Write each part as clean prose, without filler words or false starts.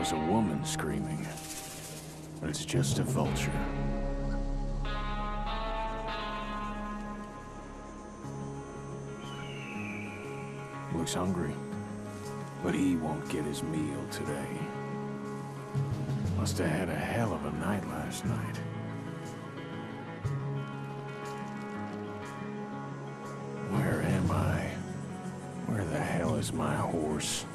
was a woman screaming. But it's just a vulture. Looks hungry, but he won't get his meal today. Must have had a hell of a night last night. Where am I? Where the hell is my horse?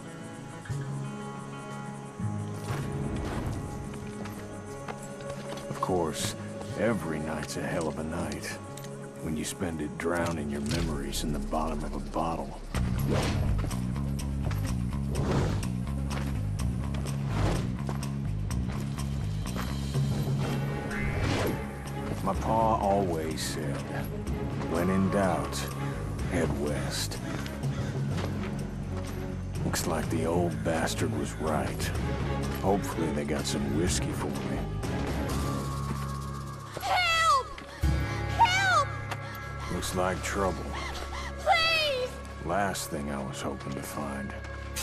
Of course, every night's a hell of a night when you spend it drowning your memories in the bottom of a bottle. My pa always said, when in doubt, head west. Looks like the old bastard was right. Hopefully they got some whiskey for me. Help! Help! Looks like trouble. Please! Last thing I was hoping to find.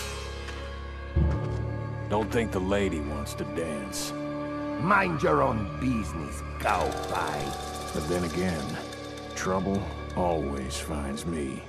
Don't think the lady wants to dance. Mind your own business, cowboy. But then again, trouble always finds me.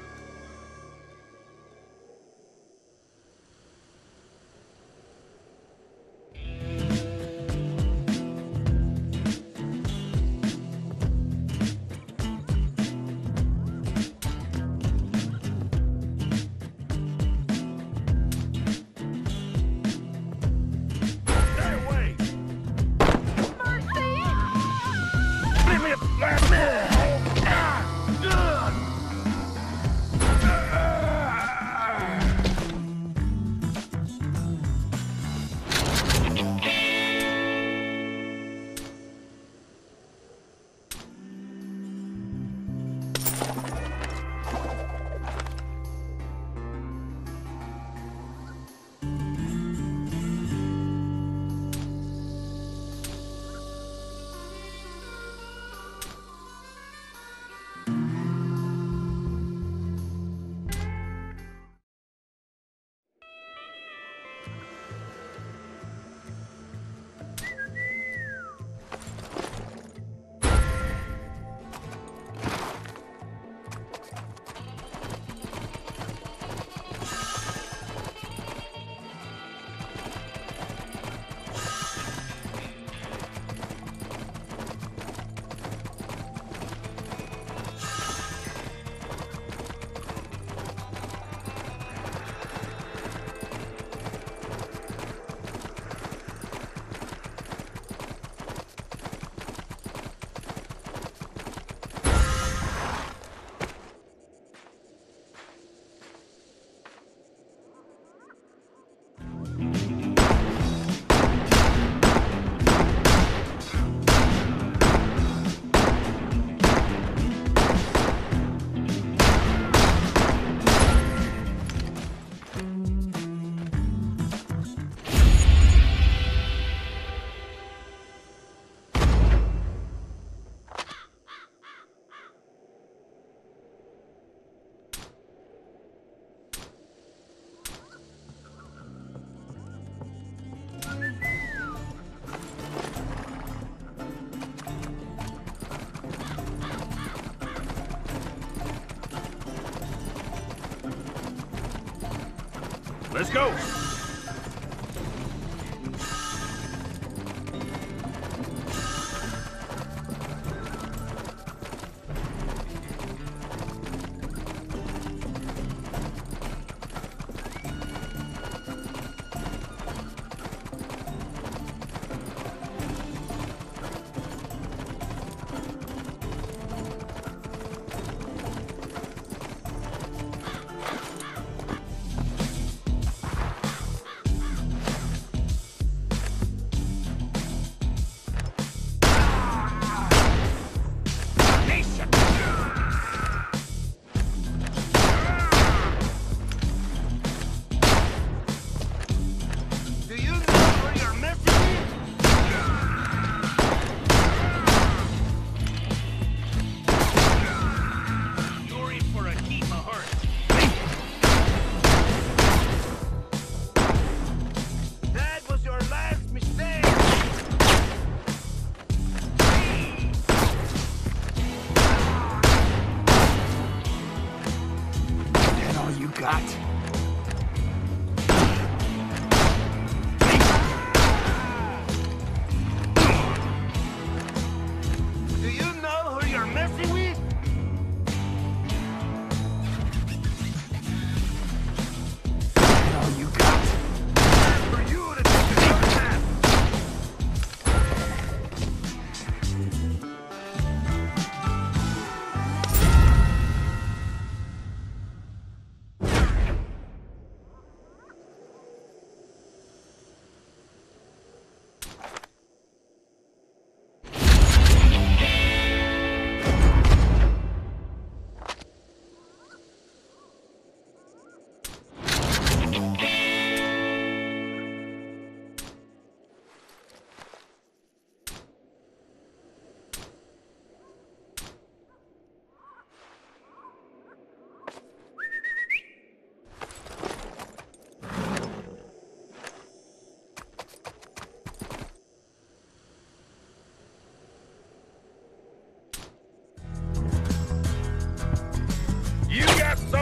Let's go!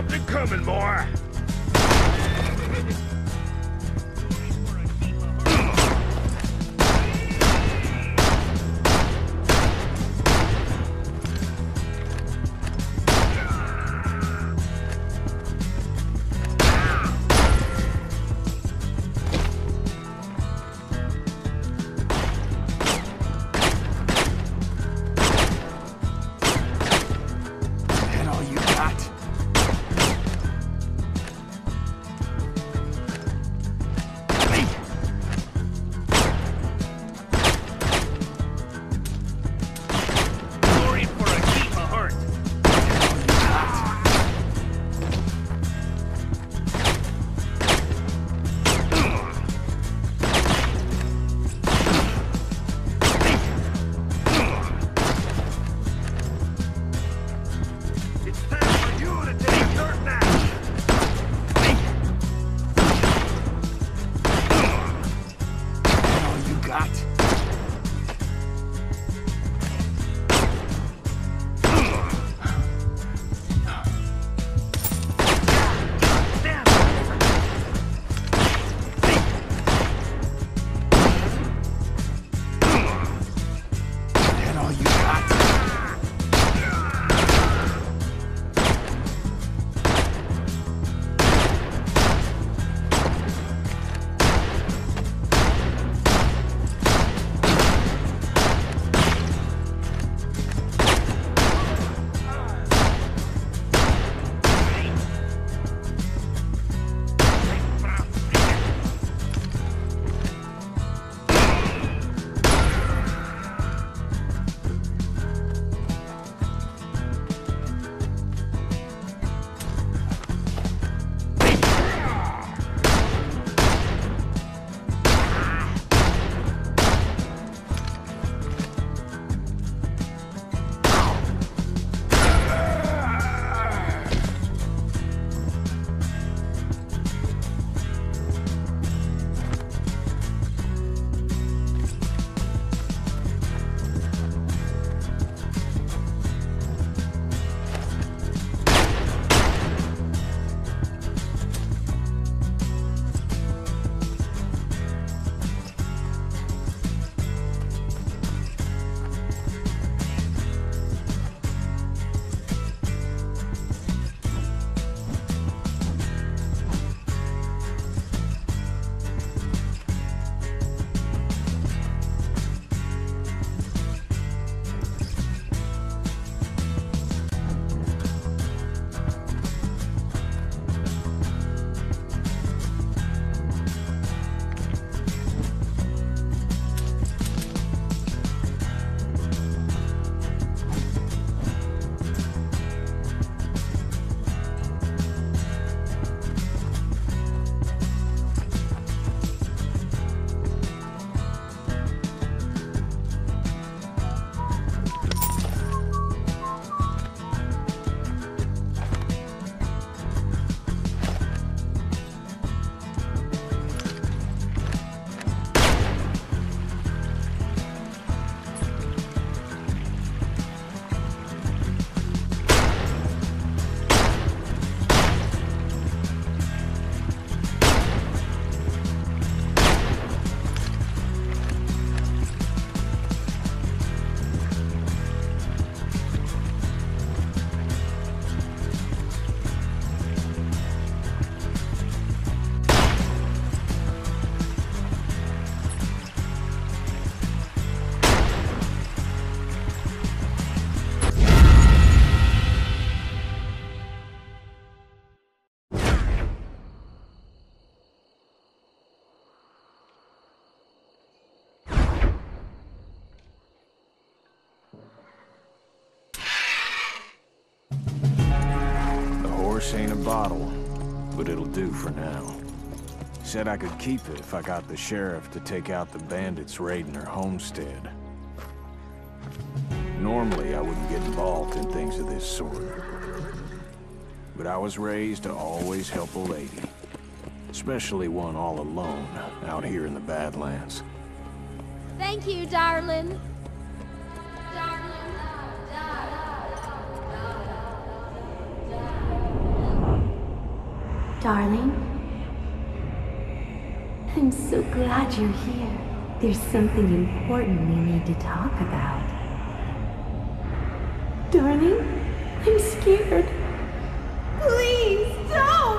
something coming, boy. Horse ain't a bottle, but it'll do for now. Said I could keep it if I got the sheriff to take out the bandits raiding her homestead. Normally, I wouldn't get involved in things of this sort. But I was raised to always help a lady. Especially one all alone, out here in the Badlands. Thank you, darling. darling. I'm so glad you're here. There's something important we need to talk about. Darling, I'm scared. Please, don't!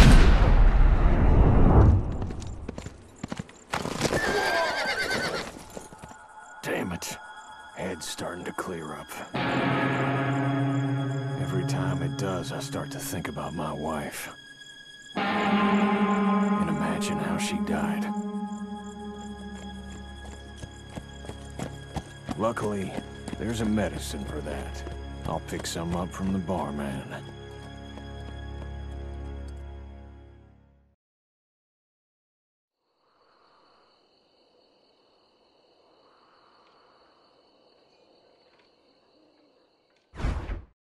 Damn it. Head's starting to clear up. Every time it does, I start to think about my wife. And imagine how she died. Luckily, there's a medicine for that. I'll pick some up from the barman.